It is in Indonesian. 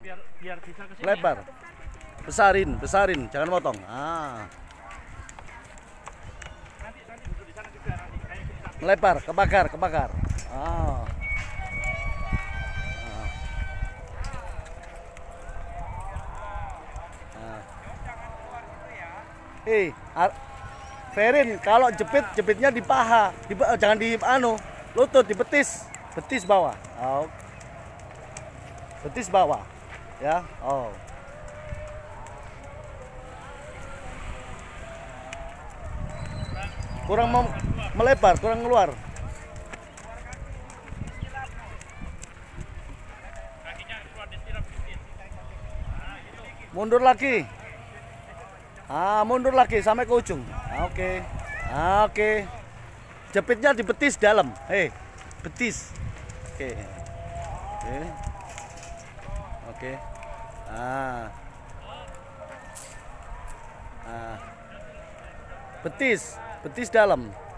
biar bisa ke sini. Lebar. Besarin, jangan potong. Nanti duduk di sana juga nanti. Kayak kita. Melebar, kebakar. Ferin, kalau jepitnya di paha, jangan di lutut, di betis bawah. Betis bawah, ya. Kurang melebar, kurang keluar. Kakinya keluar ditiram sedikit. Mundur lagi. Mundur lagi sampai ke ujung. Oke. Jepitnya di betis dalam. Betis. Oke. Betis dalam.